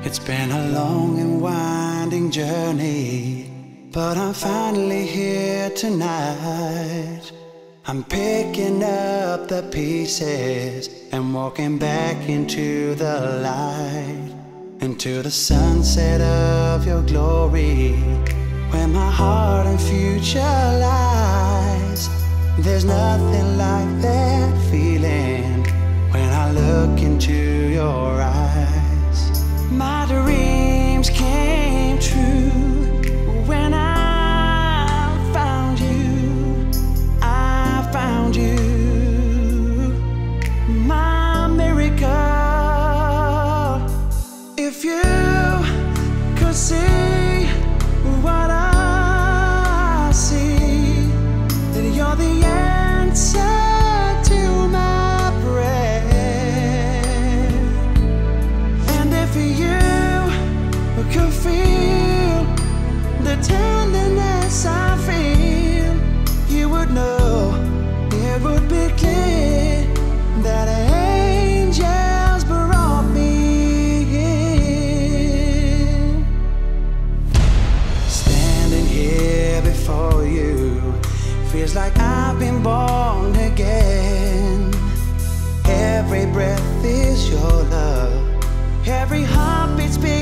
It's been a long and winding journey, but I'm finally here tonight. I'm picking up the pieces and walking back into the light, into the sunset of your glory, where my heart and future lies. There's nothing like that feeling when I look into your eyes. My dreams came true when I found you. I found you, my miracle. If you could see what I see, then you're the answer to my prayer. And if you could feel the tenderness I feel, you would know, it would be clear that angels brought me in. Standing here before you feels like I've been born again. Every breath is your love, every heartbeat's beating